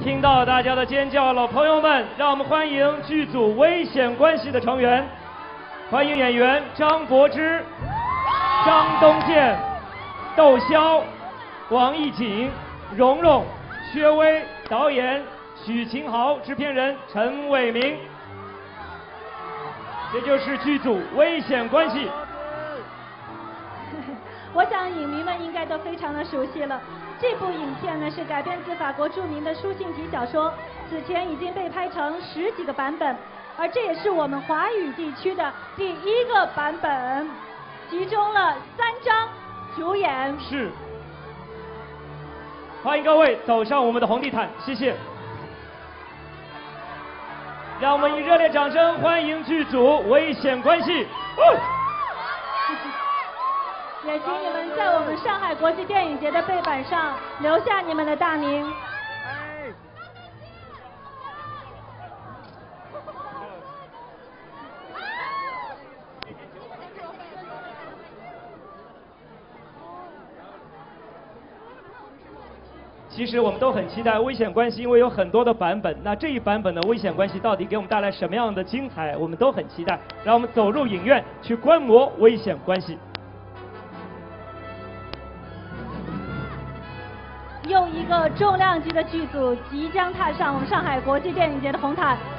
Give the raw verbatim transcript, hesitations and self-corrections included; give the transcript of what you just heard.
听到大家的尖叫了，朋友们，让我们欢迎剧组危险关系的成员，欢迎演员张柏芝、张东健、窦骁、王艺瑾、蓉蓉、薛薇，导演许秦豪，制片人陈伟明。这就是剧组危险关系。 我想影迷们应该都非常的熟悉了。这部影片呢是改编自法国著名的书信体小说，此前已经被拍成十几个版本，而这也是我们华语地区的第一个版本，集中了三张主演。 是。欢迎各位走上我们的红地毯，谢谢。让我们以热烈掌声欢迎剧组危险关系。哦也请你们在我们上海国际电影节的背板上留下你们的大名。 其实我们都很期待《危险关系》，因为有很多的版本。那这一版本的《危险关系》到底给我们带来什么样的精彩，我们都很期待。让我们走入影院去观摩《危险关系》。 又一个重量级的剧组即将踏上我们上海国际电影节的红毯，